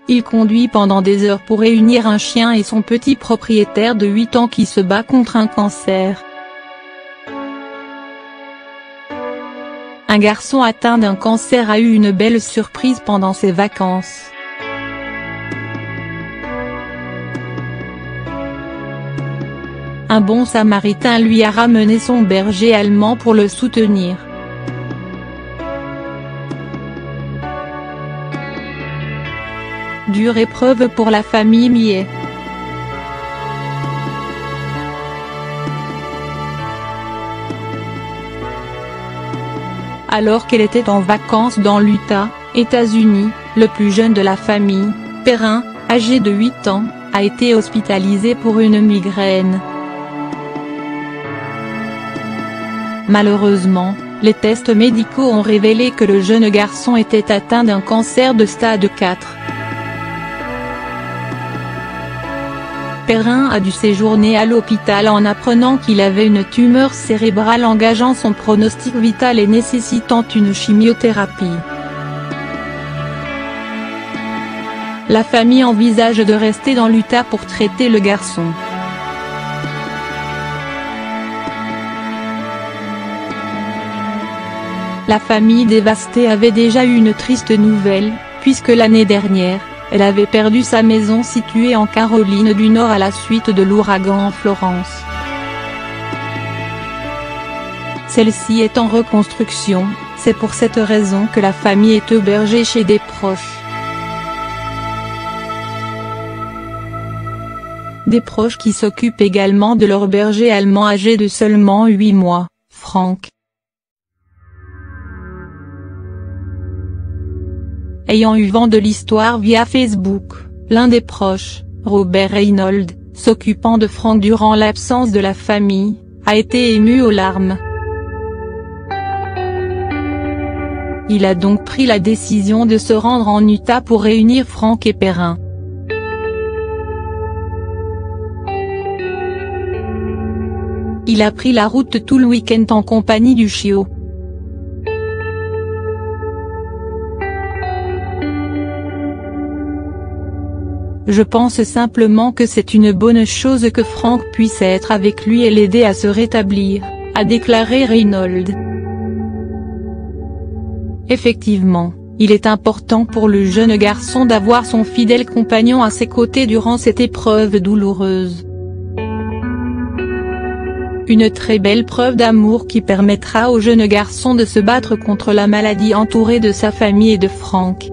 il conduit pendant des heures pour réunir un chien et son petit propriétaire de 8 ans qui se bat contre un cancer. Un garçon atteint d'un cancer a eu une belle surprise pendant ses vacances. Un bon samaritain lui a ramené son berger allemand pour le soutenir. Dure épreuve pour la famille Millet. Alors qu'elle était en vacances dans l'Utah, États-Unis, le plus jeune de la famille, Perrin, âgé de 8 ans, a été hospitalisé pour une migraine. Malheureusement, les tests médicaux ont révélé que le jeune garçon était atteint d'un cancer de stade 4. Perrin a dû séjourner à l'hôpital en apprenant qu'il avait une tumeur cérébrale engageant son pronostic vital et nécessitant une chimiothérapie. La famille envisage de rester dans l'Utah pour traiter le garçon. La famille dévastée avait déjà eu une triste nouvelle, puisque l'année dernière, elle avait perdu sa maison située en Caroline du Nord à la suite de l'ouragan Florence. Celle-ci est en reconstruction, c'est pour cette raison que la famille est hébergée chez des proches. Des proches qui s'occupent également de leur berger allemand âgé de seulement 8 mois, Frank. Ayant eu vent de l'histoire via Facebook, l'un des proches, Robert Reynolds, s'occupant de Frank durant l'absence de la famille, a été ému aux larmes. Il a donc pris la décision de se rendre en Utah pour réunir Frank et Perrin. Il a pris la route tout le week-end en compagnie du chiot. Je pense simplement que c'est une bonne chose que Frank puisse être avec lui et l'aider à se rétablir, a déclaré Reynolds. Effectivement, il est important pour le jeune garçon d'avoir son fidèle compagnon à ses côtés durant cette épreuve douloureuse. Une très belle preuve d'amour qui permettra au jeune garçon de se battre contre la maladie entouré de sa famille et de Frank.